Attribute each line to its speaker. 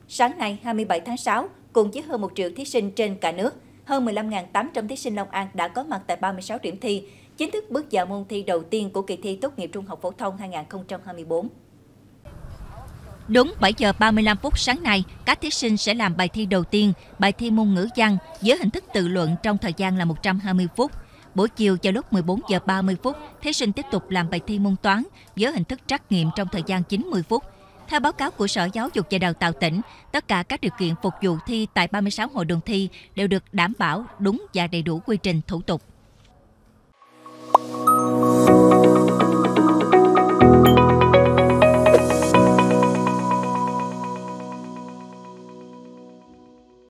Speaker 1: Sáng nay 27 tháng 6, cùng với hơn 1 triệu thí sinh trên cả nước, hơn 15.800 thí sinh Long An đã có mặt tại 36 điểm thi, chính thức bước vào môn thi đầu tiên của kỳ thi tốt nghiệp trung học phổ thông 2024.
Speaker 2: Đúng 7 giờ 35 phút sáng nay, các thí sinh sẽ làm bài thi đầu tiên, bài thi môn ngữ văn với hình thức tự luận trong thời gian là 120 phút. Buổi chiều vào lúc 14 giờ 30 phút, thí sinh tiếp tục làm bài thi môn toán với hình thức trắc nghiệm trong thời gian 90 phút. Theo báo cáo của Sở Giáo dục và Đào tạo tỉnh, tất cả các điều kiện phục vụ thi tại 36 hội đồng thi đều được đảm bảo đúng và đầy đủ quy trình thủ tục.